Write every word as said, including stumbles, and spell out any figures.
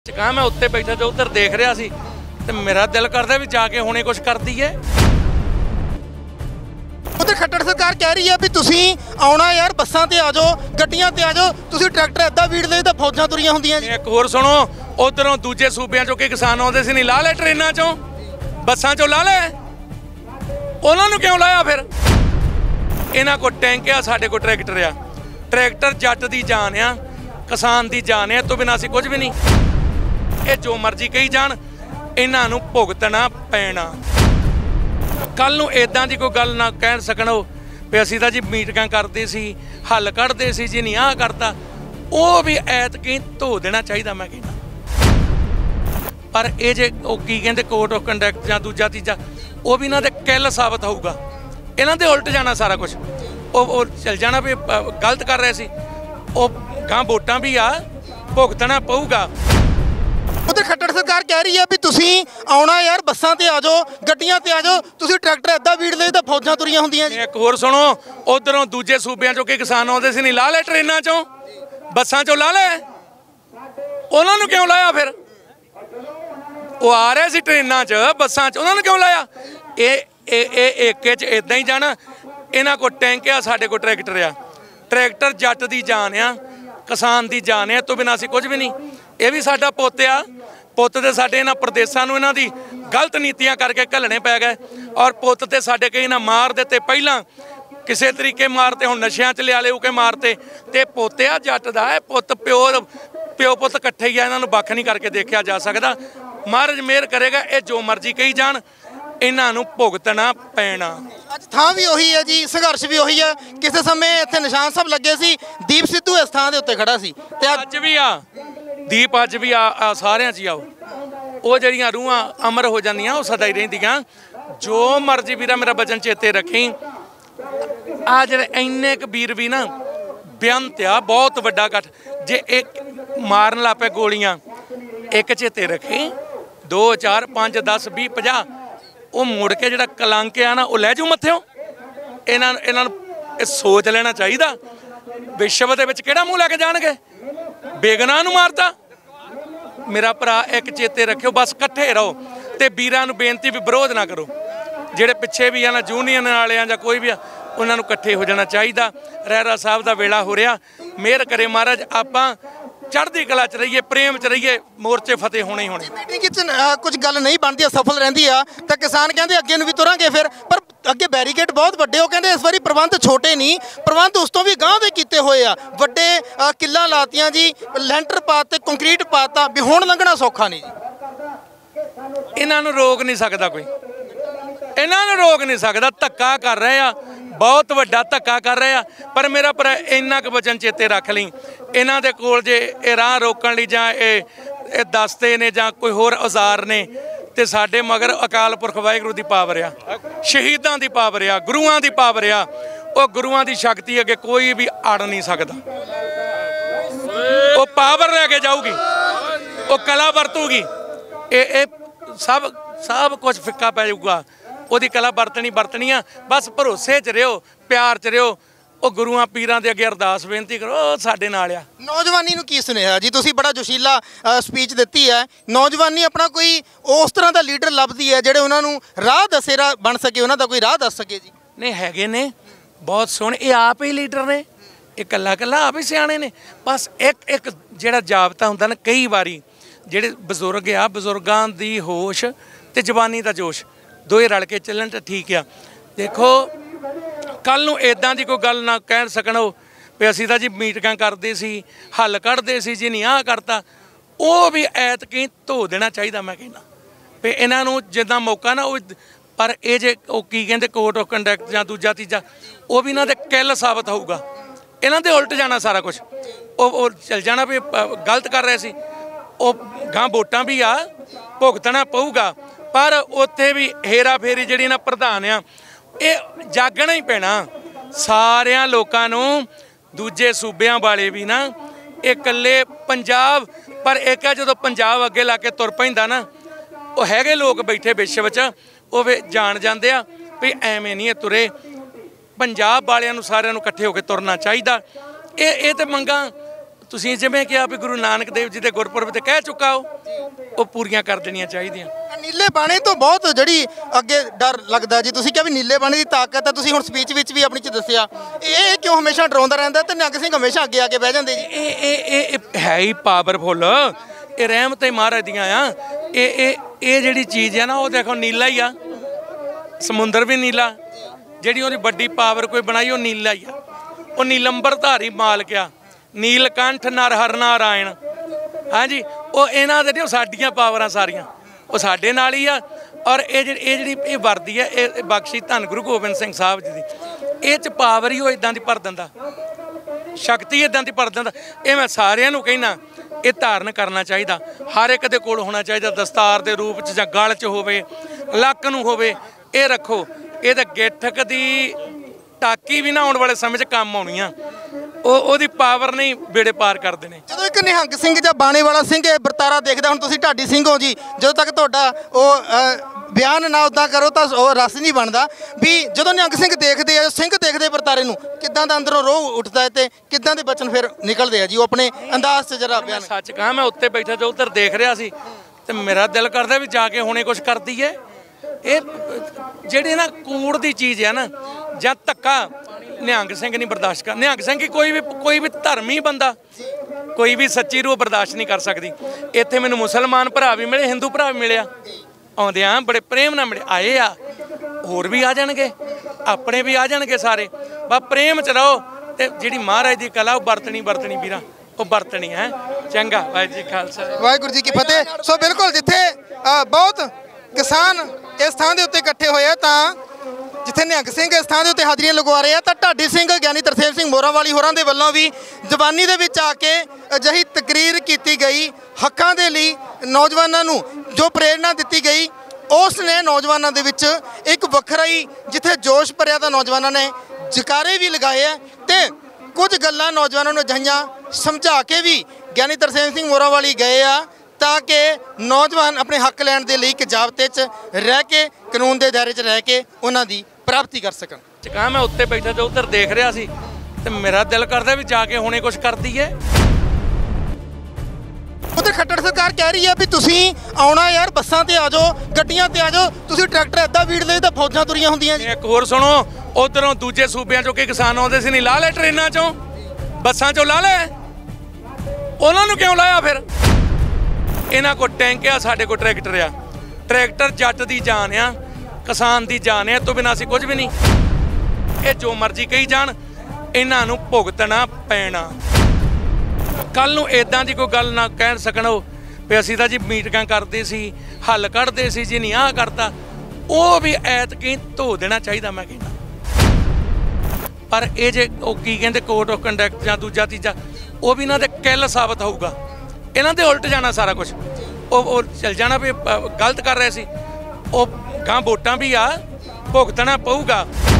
कहा मैं उत्ते बैठा तो उधर देख रहा सी ते मेरा दिल करदा भी जाके हुणे कुछ करदी है। उधर खट्टर सरकार कह रही है भी तुसीं आउणा यार बसां ते आ जाओ गड्डियां ते आ जाओ तुसीं ट्रैक्टर इदां भीड़ दे तां फौजां तुरीआं हुंदियां। एक होर सुनो उधरों दूजे सूबियां चों कि किसान आउंदे सी नहीं ला ले ट्रेनां चों बसां चों ला ले उन्हां नूं क्यों लाया फिर? इन्हां को टैंक आ साडे को ट्रैक्टर आ ट्रैक्टर जट दी जान आ किसान दी जान आ तो बिना असीं कुछ भी नहीं। ये जो मर्जी कही जान इन्हां नूं भुगतना पैना। कल नूं इदां दी कोई गल ना कह सकणो भी असीं तां जी मीटिंगां करदे सी हल कढदे सी जी नहीं आ करता वो भी ऐतकी धो देना चाहिए। मैं कहना पर ये जे की कहते कोड ऑफ कंडक्ट या दूजा तीजा वो भी इन्हां दे किल साबित होऊगा। इन्हां दे उल्ट जाना सारा कुछ वो चल जाना भी गलत कर रहे सी वो गां वोटां भी आ भुगतना पऊगा। उधर खट्टर सरकार कह रही है भी तुसीं आउणा यार बसां ते आ जाओ गड्डियां ते आ जाओ तुसीं ट्रैक्टर इदां भीड़ दे तां फौजां तुरीआं हुंदियां। एक होर सुनो उधरों दूजे सूबियां चों कि किसान आउंदे सी नहीं ला ले ट्रेनां चों बसां चों ला ले उन्हां नूं क्यों लाया फिर? वो आ रहे सी ट्रेनां च बसां च उन्हां नूं क्यों लाया? ये ये एके च इदां ही जाना। इन्हां को टैंक आ साडे को ट्रैक्टर आ ट्रैक्टर जट दी जान आ किसान दी जान आ तो बिना असीं कुछ भी नहीं। ये भी साडा पुੱਤ आ पुੱਤ ते साडे इन्हां प्रदेशां नूं इन्हां दी गलत नीतियां करके घल्लणे पै गए और पुੱਤ ते साडे कई इन्हां मार दित्ते पहिलां किसी तरीके मारते हुण नशियां च लिया ले के मारते ते पुੱਤ आ जट दा है पुੱਤ प्यो प्यो पुੱਤ इकट्ठे ही आ इन्हां नूं बख नहीं करके देखिया जा सकदा। महाराज मेहर करेगा ये जो मर्जी कही जान इन्हां नूं भुगतना पैना। ਅੱਜ ਥਾਂ ਵੀ ਉਹੀ ਹੈ ਜੀ ਸੰਘਰਸ਼ ਵੀ ਉਹੀ ਹੈ। ਕਿਸੇ ਸਮੇਂ ਇੱਥੇ ਨਿਸ਼ਾਨ ਸਾਹਿਬ ਲੱਗੇ ਸੀ ਦੀਪ ਸਿੱਧੂ ਇਸ ਥਾਂ ਦੇ ਉੱਤੇ ਖੜਾ ਸੀ ਤੇ ਅੱਜ ਵੀ ਆ ਦੀਪ ਅੱਜ ਵੀ ਆ ਸਾਰਿਆਂ 'ਚ ਹੀ ਆਓ ਉਹ ਜਿਹੜੀਆਂ ਰੂਹਾਂ ਅਮਰ ਹੋ ਜਾਂਦੀਆਂ ਉਹ ਸਦਾ ਹੀ ਰਹਿੰਦੀਆਂ। ਜੋ ਮਰਜ਼ੀ ਵੀਰਾ ਮੇਰਾ ਬਚਨ ਚੇਤੇ ਰੱਖੀ ਆ ਜਿਹੜੇ ਇੰਨੇ ਕੁ ਵੀਰ ਵੀ ਨਾ ਬੇਅੰਤ ਆ ਬਹੁਤ ਵੱਡਾ ਇਕੱਠ ਜੇ ਇੱਕ ਮਾਰਨ ਲੱਗ ਪਏ ਗੋਲੀਆਂ ਇੱਕ ਚੇਤੇ ਰੱਖੀ ਦੋ ਚਾਰ ਪੰਜ ਦਸ ਵੀਹ ਪੰਜਾਹ ਉਹ ਮੁੜ ਕੇ ਜਿਹੜਾ ਕਲੰਕ ਆ ਨਾ ਉਹ ਲੈ ਜਾਊ ਮੱਥਿਓਂ। ਇਹਨਾਂ ਇਹਨਾਂ ਨੂੰ ਇਹ ਸੋਚ ਲੈਣਾ ਚਾਹੀਦਾ ਵਿਸ਼ਵ ਦੇ ਵਿੱਚ ਕਿਹੜਾ ਮੂੰਹ ਲੈ ਕੇ ਜਾਣਗੇ। ਬੇਗਨਾਹ ਨੂੰ ਮਾਰਤਾ ਮੇਰਾ ਭਰਾ ਇੱਕ ਚੇਤੇ ਰੱਖਿਓ ਬਸ ਇਕੱਠੇ ਰਹੋ ਤੇ ਵੀਰਾਂ ਨੂੰ ਬੇਨਤੀ ਵੀ ਵਿਰੋਧ ਨਾ ਕਰੋ। ਜਿਹੜੇ ਪਿੱਛੇ ਵੀ ਆ ਨਾ ਯੂਨੀਅਨ ਵਾਲੇ ਆ ਜਾਂ ਕੋਈ ਵੀ ਆ ਉਹਨਾਂ ਨੂੰ ਇਕੱਠੇ ਹੋ ਜਾਣਾ ਚਾਹੀਦਾ। ਰਹਿਰਾ ਸਾਹਿਬ ਦਾ ਵੇਲਾ ਹੋ ਰਿਹਾ ਮਿਹਰ ਕਰੇ ਮਹਾਰਾਜ ਆਪਾਂ ਚੜ੍ਹਦੀ ਕਲਾ 'ਚ ਰਹੀਏ ਪ੍ਰੇਮ 'ਚ ਰਹੀਏ ਮੋਰਚੇ ਫਤਿਹ ਹੋਣੇ ਹੀ ਹੋਣੇ। ਮੀਟਿੰਗ 'ਚ ਕੁਝ ਗੱਲ ਨਹੀਂ ਬਣਦੀ ਸਫਲ ਰਹਿੰਦੀ ਆ ਤਾਂ ਕਿਸਾਨ ਕਹਿੰਦੇ ਅੱਗੇ ਨੂੰ ਵੀ ਤੁਰਾਂਗੇ ਫਿਰ ਪਰ ਅੱਗੇ ਬੈਰੀਕੇਡ ਬਹੁਤ ਵੱਡੇ ਉਹ ਕਹਿੰਦੇ ਇਸ ਵਾਰੀ ਪ੍ਰਬੰਧ ਛੋਟੇ ਨਹੀਂ ਪ੍ਰਬੰਧ ਉਸ ਤੋਂ ਵੀ ਗਾਂਹ ਦੇ ਕੀਤੇ ਹੋਏ ਆ ਵੱਡੇ ਕਿੱਲਾਂ ਲਾਤੀਆਂ ਜੀ ਲੈਂਟਰ ਪਾਤੇ ਕੰਕਰੀਟ ਪਾਤਾ ਵੀ ਹੁਣ ਲੰਘਣਾ ਸੌਖਾ ਨਹੀਂ ਜੀ। ਇਹਨਾਂ ਨੂੰ ਰੋਕ ਨਹੀਂ ਸਕਦਾ ਕੋਈ ਇਹਨਾਂ ਨੂੰ ਰੋਕ ਨਹੀਂ ਸਕਦਾ ਧੱਕਾ ਕਰ ਰਹੇ ਆ ਬਹੁਤ ਵੱਡਾ ਧੱਕਾ ਕਰ ਰਹੇ ਆ ਪਰ ਮੇਰਾ ਪਰ ਇੰਨਾ ਕੁ ਵਚਨ ਚੇਤੇ ਰੱਖ ਲਈ ਇਹਨਾਂ ਦੇ ਕੋਲ ਜੇ ਇਹ ਰਾਹ ਰੋਕਣ ਲਈ ਜਾਂ ਇਹ ਇਹ ਦਸਤੇ ਨੇ ਜਾਂ ਕੋਈ ਹੋਰ ਔਜ਼ਾਰ ਨੇ ਤੇ ਸਾਡੇ ਮਗਰ ਅਕਾਲ ਪੁਰਖ ਵਾਹਿਗੁਰੂ ਦੀ ਪਾਵਰ ਆ ਸ਼ਹੀਦਾਂ ਦੀ ਪਾਵਰ ਆ ਗੁਰੂਆਂ ਦੀ ਪਾਵਰ ਆ ਉਹ ਗੁਰੂਆਂ ਦੀ ਸ਼ਕਤੀ ਅੱਗੇ ਕੋਈ ਵੀ ਅੜ ਨਹੀਂ ਸਕਦਾ। ਉਹ ਪਾਵਰ ਲੈ ਕੇ ਜਾਊਗੀ ਉਹ ਕਲਾ ਵਰਤੂਗੀ ਇਹ ਇਹ ਸਭ ਸਭ ਕੁਝ ਫਿੱਕਾ ਪੈ ਜਾਊਗਾ। ਉਹਦੀ ਕਲਾ ਵਰਤਣੀ ਵਰਤਣੀ ਆ ਬਸ ਭਰੋਸੇ 'ਚ ਰਿਓ ਪਿਆਰ 'ਚ ਰਿਓ ਉਹ ਗੁਰੂਆਂ ਪੀਰਾਂ ਦੇ ਅੱਗੇ ਅਰਦਾਸ ਬੇਨਤੀ ਕਰੋ ਉਹ ਸਾਡੇ ਨਾਲ ਆ। ਨੌਜਵਾਨੀ ਨੂੰ ਕੀ ਸੁਨੇਹਾ ਜੀ ਤੁਸੀਂ ਬੜਾ ਜੋਸ਼ੀਲਾ ਸਪੀਚ ਦਿੱਤੀ ਹੈ ਨੌਜਵਾਨੀ ਆਪਣਾ ਕੋਈ ਉਸ ਤਰ੍ਹਾਂ ਦਾ ਲੀਡਰ ਲੱਭਦੀ ਹੈ ਜਿਹੜੇ ਉਹਨਾਂ ਨੂੰ ਰਾਹ ਦਸੇਰਾ ਬਣ ਸਕੇ ਉਹਨਾਂ ਦਾ ਕੋਈ ਰਾਹ ਦੱਸ ਸਕੇ ਜੀ। ਨਹੀਂ ਹੈਗੇ ਨੇ ਬਹੁਤ ਸੋਹਣੇ ਇਹ ਆਪ ਹੀ ਲੀਡਰ ਨੇ ਇਹ ਇਕੱਲਾ ਇਕੱਲਾ ਆਪ ਹੀ ਸਿਆਣੇ ਨੇ ਬਸ ਇੱਕ ਇੱਕ ਜਿਹੜਾ ਜਾਬਤਾ ਹੁੰਦਾ ਨਾ ਕਈ ਵਾਰੀ ਜਿਹੜੇ ਬਜ਼ੁਰਗ ਆ ਬਜ਼ੁਰਗਾਂ ਦੀ ਹੋਸ਼ ਤੇ ਜਵਾਨੀ ਦਾ ਜੋਸ਼ ਦੋਏ ਰਲ ਕੇ ਚੱਲਣ ਤਾਂ ਠੀਕ ਆ। ਦੇਖੋ ਕੱਲ ਨੂੰ ਇਦਾਂ ਦੀ ਕੋਈ ਗੱਲ ਨਾ ਕਹਿ ਸਕਣੋ ਵੀ ਅਸੀਂ ਤਾਂ ਜੀ ਮੀਟਿੰਗਾਂ ਕਰਦੇ ਸੀ ਹੱਲ ਕੱਢਦੇ ਸੀ ਜੀ ਨਹੀਂ ਆ ਕਰਤਾ ਉਹ ਵੀ ਐਤਕੀ ਧੋ ਦੇਣਾ ਚਾਹੀਦਾ। ਮੈਂ ਕਹਿੰਦਾ ਵੀ ਇਹਨਾਂ ਨੂੰ ਜਿੱਦਾਂ ਮੌਕਾ ਨਾ ਉਹ ਪਰ ਇਹ ਜੇ ਉਹ ਕੀ ਕਹਿੰਦੇ ਕੋਡ ਆਫ ਕੰਡਕਟ ਜਾਂ ਦੂਜਾ ਤੀਜਾ ਉਹ ਵੀ ਇਹਨਾਂ ਦੇ ਕਿਲ ਸਾਬਤ ਹੋਊਗਾ। ਇਹਨਾਂ ਦੇ ਉਲਟ ਜਾਣਾ ਸਾਰਾ ਕੁਝ ਉਹ ਚਲ ਜਾਣਾ ਵੀ ਗਲਤ ਕਰ ਰਹੇ ਸੀ ਉਹ ਗਾਂ ਵੋਟਾਂ ਵੀ ਆ ਭੁਗਤਣਾ ਪਊਗਾ ਪਰ ਉੱਥੇ ਵੀ ਹੇਰਾ ਫੇਰੀ ਜਿਹੜੀ ਨਾ ਪ੍ਰਧਾਨ ਆ ਇਹ ਜਾਗਣਾ ਹੀ ਪੈਣਾ ਸਾਰਿਆਂ ਲੋਕਾਂ ਨੂੰ। ਦੂਜੇ ਸੂਬਿਆਂ ਵਾਲੇ ਵੀ ਨਾ ਇਹ ਇਕੱਲੇ ਪੰਜਾਬ ਪਰ ਇੱਕ ਆ ਜਦੋਂ ਪੰਜਾਬ ਅੱਗੇ ਲਾ ਕੇ ਤੁਰ ਪੈਂਦਾ ਨਾ ਉਹ ਹੈਗੇ ਲੋਕ ਬੈਠੇ ਵਿਸ਼ਵ 'ਚ ਉਹ ਵੀ ਜਾਣ ਜਾਂਦੇ ਆ ਵੀ ਐਵੇਂ ਨਹੀਂ ਇਹ ਤੁਰੇ। ਪੰਜਾਬ ਵਾਲਿਆਂ ਨੂੰ ਸਾਰਿਆਂ ਨੂੰ ਇਕੱਠੇ ਹੋ ਕੇ ਤੁਰਨਾ ਚਾਹੀਦਾ। ਇਹ ਇਹ ਤੇ ਮੰਗਾਂ ਤੁਸੀਂ ਜਿਵੇਂ ਕਿਹਾ ਵੀ ਗੁਰੂ ਨਾਨਕ ਦੇਵ ਜੀ ਦੇ ਗੁਰਪੁਰਬ ਤੇ ਕਹਿ ਚੁੱਕਾ ਹੋ, ਉਹ ਪੂਰੀਆਂ ਕਰ ਦੇਣੀਆਂ ਚਾਹੀਦੀਆਂ। ਨੀਲੇ ਬਾਣੇ ਤੋਂ ਬਹੁਤ ਜਿਹੜੀ ਅੱਗੇ ਡਰ ਲੱਗਦਾ ਜੀ, ਤੁਸੀਂ ਕਿਹਾ ਵੀ ਨੀਲੇ ਬਾਣੇ ਦੀ ਤਾਕਤ ਹੈ, ਤੁਸੀਂ ਹੁਣ ਸਪੀਚ ਵਿੱਚ ਵੀ ਆਪਣੀ ਚ ਦੱਸਿਆ, ਇਹ ਕਿਉਂ ਹਮੇਸ਼ਾ ਡਰਾਉਂਦਾ ਰਹਿੰਦਾ ਤੇ ਨਿਹੰਗ ਸਿੰਘ ਹਮੇਸ਼ਾ ਅੱਗੇ ਆ ਕੇ ਬਹਿ ਜਾਂਦੇ ਜੀ? ਇਹ ਇਹ ਇਹ ਇਹ ਹੈ ਹੀ ਪਾਵਰਫੁੱਲ, ਇਹ ਰਹਿਮਤ ਮਹਾਰਾਜ ਦੀਆਂ ਆ। ਇਹ ਇਹ ਇਹ ਜਿਹੜੀ ਚੀਜ਼ ਹੈ ਨਾ, ਉਹ ਦੇਖੋ ਨੀਲਾ ਹੀ ਆ, ਸਮੁੰਦਰ ਵੀ ਨੀਲਾ, ਜਿਹੜੀ ਉਹਦੀ ਵੱਡੀ ਪਾਵਰ ਕੋਈ ਬਣਾਈ ਉਹ ਨੀਲਾ ਹੀ ਆ। ਉਹ ਨੀਲੰਬਰਧਾਰੀ ਮਾਲਕ ਆ, ਨੀਲਕੰਠ ਨਰ ਹਰ ਨਾਰਾਇਣ। ਹਾਂਜੀ, ਉਹ ਇਹਨਾਂ ਦੇ ਨਹੀਂ, ਉਹ ਸਾਡੀਆਂ ਪਾਵਰਾਂ ਸਾਰੀਆਂ ਉਹ ਸਾਡੇ ਨਾਲ ਹੀ ਆ। ਔਰ ਇਹ ਜਿਹੜੀ ਇਹ ਜਿਹੜੀ ਇਹ ਵਰਦੀ ਹੈ, ਇਹ ਬਖਸ਼ੀ ਧੰਨ ਗੁਰੂ ਗੋਬਿੰਦ ਸਿੰਘ ਸਾਹਿਬ ਜੀ ਦੀ, ਇਹ 'ਚ ਪਾਵਰ ਹੀ ਉਹ ਇਦਾਂ ਦੀ ਭਰ ਦਿੰਦਾ, ਸ਼ਕਤੀ ਇਦਾਂ ਦੀ ਭਰ ਦਿੰਦਾ। ਇਹ ਮੈਂ ਸਾਰਿਆਂ ਨੂੰ ਕਹਿਣਾ, ਇਹ ਧਾਰਨ ਕਰਨਾ ਚਾਹੀਦਾ, ਹਰ ਇੱਕ ਦੇ ਕੋਲ ਹੋਣਾ ਚਾਹੀਦਾ, ਦਸਤਾਰ ਦੇ ਰੂਪ 'ਚ ਜਾਂ ਗਲ 'ਚ ਹੋਵੇ, ਲੱਕ ਨੂੰ ਹੋਵੇ, ਇਹ ਰੱਖੋ। ਇਹ ਤਾਂ ਗਿੱਠਕ ਦੀ ਟਾਕੀ ਵੀ ਨਾ ਆਉਣ ਵਾਲੇ ਸਮੇਂ 'ਚ ਕੰਮ ਆਉਣੀ ਆ, ਉਹ ਉਹਦੀ ਪਾਵਰ ਨਹੀਂ ਬੇੜੇ ਪਾਰ ਕਰਦੇ ਨੇ। ਜਦੋਂ ਇੱਕ ਨਿਹੰਗ ਸਿੰਘ ਜਾਂ ਬਾਣੇ ਵਾਲਾ ਸਿੰਘ ਇਹ ਵਰਤਾਰਾ ਦੇਖਦਾ, ਹੁਣ ਤੁਸੀਂ ਢਾਡੀ ਸਿੰਘ ਹੋ ਜੀ, ਜਦੋਂ ਤੱਕ ਤੁਹਾਡਾ ਉਹ ਅ, ਬਿਆਨ ਨਾ ਉੱਦਾਂ ਕਰੋ ਤਾਂ ਉਹ ਰਸ ਨਹੀਂ ਬਣਦਾ ਵੀ ਜਦੋਂ ਨਿਹੰਗ ਸਿੰਘ ਦੇਖਦੇ ਆ, ਸਿੰਘ ਦੇਖਦੇ ਵਰਤਾਰੇ ਨੂੰ, ਕਿੱਦਾਂ ਦਾ ਅੰਦਰੋਂ ਰੋਹ ਉੱਠਦਾ ਹੈ ਤੇ ਕਿੱਦਾਂ ਦੇ ਬਚਨ ਫਿਰ ਨਿਕਲਦੇ ਆ ਜੀ, ਉਹ ਆਪਣੇ ਅੰਦਾਜ਼ 'ਚ ਜਰਾ ਬਿਆਨ। ਸੱਚ ਕਹਾਂ, ਮੈਂ ਉੱਤੇ ਬੈਠਾ ਤੇ ਉੱਧਰ ਦੇਖ ਰਿਹਾ ਸੀ ਤੇ ਮੇਰਾ ਦਿਲ ਕਰਦਾ ਵੀ ਜਾ ਕੇ ਹੁਣੇ ਕੁਝ ਕਰਦੀ ਹੈ। ਇਹ ਜਿਹੜੀ ਨਾ ਕੂੜ ਦੀ ਚੀਜ਼ ਹੈ ਨਾ, ਜਾਂ ਧੱਕਾ ਨਿਹੰਗ ਸਿੰਘ ਨਹੀਂ ਬਰਦਾਸ਼ਤ ਕਰ, ਨਿਹੰਗ ਸਿੰਘ ਕੋਈ ਵੀ ਕੋਈ ਵੀ ਧਰਮੀ ਬੰਦਾ, ਕੋਈ ਵੀ ਸੱਚੀ ਰੂਹ ਬਰਦਾਸ਼ਤ ਨਹੀਂ ਕਰ ਸਕਦੀ। ਇੱਥੇ ਮੈਨੂੰ ਮੁਸਲਮਾਨ ਭਰਾ ਵੀ ਮਿਲੇ, ਹਿੰਦੂ ਭਰਾ ਵੀ ਮਿਲਿਆ, ਆਉਂਦੇ ਆ ਬੜੇ ਪ੍ਰੇਮ ਨਾਲ ਮਿਲੇ, ਆਏ ਆ, ਹੋਰ ਵੀ ਆ ਜਾਣਗੇ, ਆਪਣੇ ਵੀ ਆ ਜਾਣਗੇ ਸਾਰੇ। ਬਸ ਪ੍ਰੇਮ 'ਚ ਰਹੋ ਤੇ ਜਿਹੜੀ ਮਹਾਰਾਜ ਦੀ ਕਲਾ ਉਹ ਵਰਤਣੀ ਵਰਤਣੀ ਵੀਰਾ, ਉਹ ਵਰਤਣੀ ਹੈ। ਚੰਗਾ, ਵਾਹਿਗੁਰੂ ਜੀ ਖਾਲਸਾ, ਵਾਹਿਗੁਰੂ ਜੀ ਕੀ ਫਤਿਹ। ਸੋ ਬਿਲਕੁਲ ਜਿੱਥੇ ਅ, ਬਹੁਤ ਕਿਸਾਨ ਇਸ ਥਾਂ ਦੇ ਉੱਤੇ ਇਕੱਠੇ ਹੋਏ ਆ, ਤਾਂ ਜਿੱਥੇ ਨਿਹੰਗ ਸਿੰਘ ਇਸ ਥਾਂ ਦੇ ਉੱਤੇ ਹਾਜ਼ਰੀਆਂ ਲਗਵਾ ਰਹੇ ਆ, ਤਾਂ ਢਾਡੀ ਸਿੰਘ ਗਿਆਨੀ ਤਰਸੇਮ ਸਿੰਘ ਮੋਰਾਂਵਾਲੀ ਹੋਰਾਂ ਦੇ ਵੱਲੋਂ ਵੀ ਜ਼ਬਾਨੀ ਦੇ ਵਿੱਚ ਆ ਕੇ ਅਜਿਹੀ ਤਕਰੀਰ ਕੀਤੀ ਗਈ, ਹੱਕਾਂ ਦੇ ਲਈ ਨੌਜਵਾਨਾਂ ਨੂੰ ਜੋ ਪ੍ਰੇਰਨਾ ਦਿੱਤੀ ਗਈ, ਉਸ ਨੇ ਨੌਜਵਾਨਾਂ ਦੇ ਵਿੱਚ ਇੱਕ ਵੱਖਰਾ ਹੀ ਜਿੱਥੇ ਜੋਸ਼ ਭਰਿਆ ਤਾਂ ਨੌਜਵਾਨਾਂ ਨੇ ਜਕਾਰੇ ਵੀ ਲਗਾਏ ਆ ਤੇ ਕੁਝ ਗੱਲਾਂ ਨੌਜਵਾਨਾਂ ਨੂੰ ਅਜਿਹੀਆਂ ਸਮਝਾ ਕੇ ਵੀ ਗਿਆਨੀ ਤਰਸੇਮ ਸਿੰਘ ਮੋਰਾਂਵਾਲੀ ਗਏ ਆ ਤਾਂ ਕਿ ਨੌਜਵਾਨ ਆਪਣੇ ਹੱਕ ਲੈਣ ਦੇ ਲਈ ਇੱਕ ਜ਼ਾਬਤੇ 'ਚ ਰਹਿ ਕੇ, ਕਾਨੂੰਨ ਦੇ ਦਾਇਰੇ 'ਚ ਰਹਿ ਕੇ ਉਹਨਾਂ ਦੀ ਪ੍ਰਾਪਤੀ ਕਰ ਸਕਣ। ਕਹਾਂ ਮੈਂ ਉੱਤੇ ਬੈਠਾ ਤੇ ਉੱਧਰ ਦੇਖ ਰਿਹਾ ਸੀ ਤੇ ਮੇਰਾ ਦਿਲ ਕਰਦਾ ਵੀ ਜਾ ਕੇ ਹੁਣੇ ਕੁਝ ਕਰਦੀ ਹੈ। ਉਧਰ ਖੱਟੜ ਸਰਕਾਰ ਕਹਿ ਰਹੀ ਹੈ ਵੀ ਤੁਸੀਂ ਆਉਣਾ ਯਾਰ, ਬੱਸਾਂ ਤੇ ਆ ਜਾਓ, ਗੱਡੀਆਂ ਤੇ ਆ ਜਾਓ, ਤੁਸੀਂ ਟਰੈਕਟਰ ਏਦਾਂ ਵੀੜ ਲਏ ਤਾਂ ਫੌਜਾਂ ਤੁਰੀਆਂ ਹੁੰਦੀਆਂ ਜੀ। ਇੱਕ ਹੋਰ ਸੁਣੋ, ਉਧਰੋਂ ਦੂਜੇ ਸੂਬਿਆਂ ਚੋਂ ਕਿ ਕਿਸਾਨ ਆਉਂਦੇ ਸੀ, ਨਹੀਂ ਲਾ ਲੈ ਟ੍ਰੇਨਾਂ ਚੋਂ, ਬੱਸਾਂ ਚੋਂ ਲਾ ਲੈ, ਉਹਨਾਂ ਨੂੰ ਕਿਉਂ ਲਾਇਆ ਫਿਰ? ਇਹਨਾਂ ਕੋਲ ਟੈਂਕ ਆ, ਸਾਡੇ ਕੋਲ ਟਰੈਕਟਰ ਆ। ਟਰੈਕਟਰ ਜੱਟ ਦੀ ਜਾਨ ਆ, ਕਿਸਾਨ ਦੀ ਜਾਨ ਆ, ਇਹ ਤੋਂ ਬਿਨਾਂ ਅਸੀਂ ਕੁਝ ਵੀ ਨਹੀਂ। ਇਹ ਜੋ ਮਰਜ਼ੀ ਕਹੀ ਜਾਣ, ਇਹਨਾਂ ਨੂੰ ਭੁਗਤਣਾ ਪੈਣਾ। ਕੱਲ ਨੂੰ ਇਦਾਂ ਦੀ ਕੋਈ ਗੱਲ ਨਾ ਕਹਿ ਸਕਣ ਉਹ ਵੀ ਅਸੀਂ ਤਾਂ ਜੀ ਮੀਟਿੰਗਾਂ ਕਰਦੇ ਸੀ, ਹੱਲ ਕੱਢਦੇ ਸੀ ਜੀ, ਨਹੀਂ ਆਹ ਕਰਤਾ, ਉਹ ਵੀ ਐਤਕੀ ਧੋ ਦੇਣਾ ਚਾਹੀਦਾ ਮੈਂ ਕਹਿੰਦਾ। ਪਰ ਇਹ ਜੇ ਉਹ ਕੀ ਕਹਿੰਦੇ ਕੋਡ ਆਫ ਕੰਡਕਟ ਜਾਂ ਦੂਜਾ ਤੀਜਾ, ਉਹ ਵੀ ਇਹਨਾਂ ਦੇ ਕਿੱਲ ਸਾਬਤ ਹੋਊਗਾ, ਇਹਨਾਂ ਦੇ ਉਲਟ ਜਾਣਾ ਸਾਰਾ ਕੁਝ, ਉਹ ਉਹ ਚੱਲ ਜਾਣਾ ਵੀ ਗਲਤ ਕਰ ਰਹੇ ਸੀ। ਉਹ ਗਾਂ ਵੋਟਾਂ ਵੀ ਆ, ਭੁਗਤਣਾ ਪਊਗਾ।